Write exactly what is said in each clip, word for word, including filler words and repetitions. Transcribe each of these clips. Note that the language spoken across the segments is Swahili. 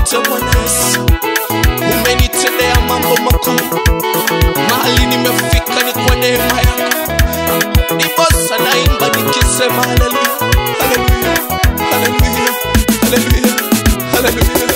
Asante Bwana Yesu, umenitendea mambo makuu. Mahali nimefika ni kwa neema yako. Ndiposa naimba nikisema haleluya, haleluya, haleluya, haleluya, haleluya.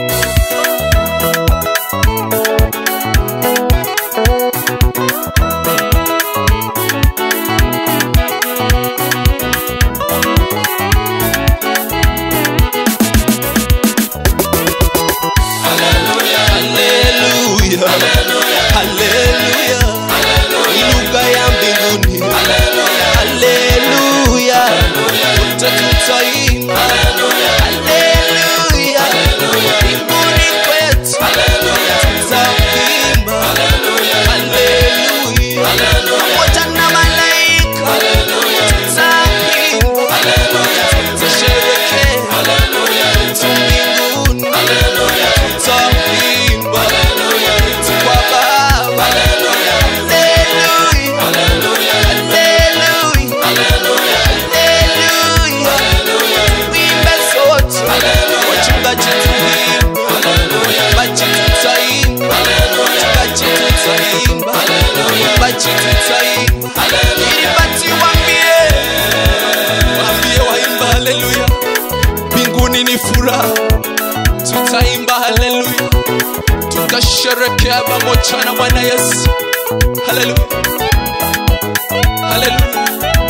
Mbinguni ni furaha, tutaimba haleluya, tutasherehekea pamoja na Bwana Yesu. Haleluya, haleluya,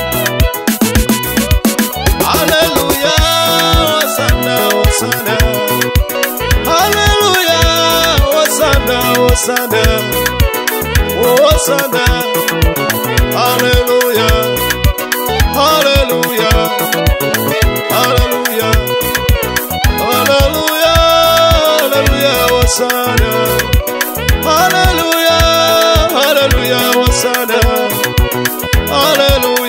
haleluya, hosana, hosana, haleluya, hosana, hosana, hosana, haleluya, haleluya, haleluya, haleluya, haleluya, hosana, haleluya, haleluya, hosana, haleluya.